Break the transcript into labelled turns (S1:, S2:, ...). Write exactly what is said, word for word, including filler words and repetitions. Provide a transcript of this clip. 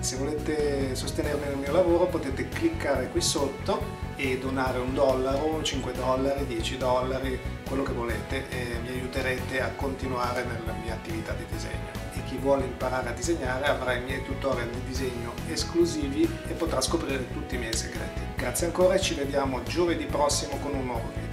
S1: Se volete sostenermi nel mio lavoro potete cliccare qui sotto e donare un dollaro, cinque dollari, dieci dollari, quello che volete, e mi aiuterete a continuare nella mia attività di disegno. E chi vuole imparare a disegnare avrà i miei tutorial di disegno esclusivi e potrà scoprire tutti i miei segreti. Grazie ancora e ci vediamo giovedì prossimo con un nuovo video.